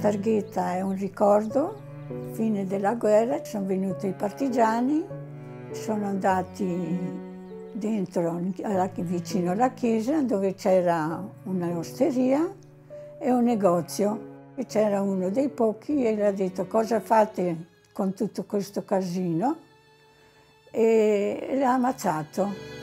targhetta è un ricordo, fine della guerra, sono venuti i partigiani, sono andati dentro, vicino alla chiesa, dove c'era un'osteria e un negozio. E c'era uno dei pochi e gli ha detto: cosa fate con tutto questo casino? E l'ha ammazzato.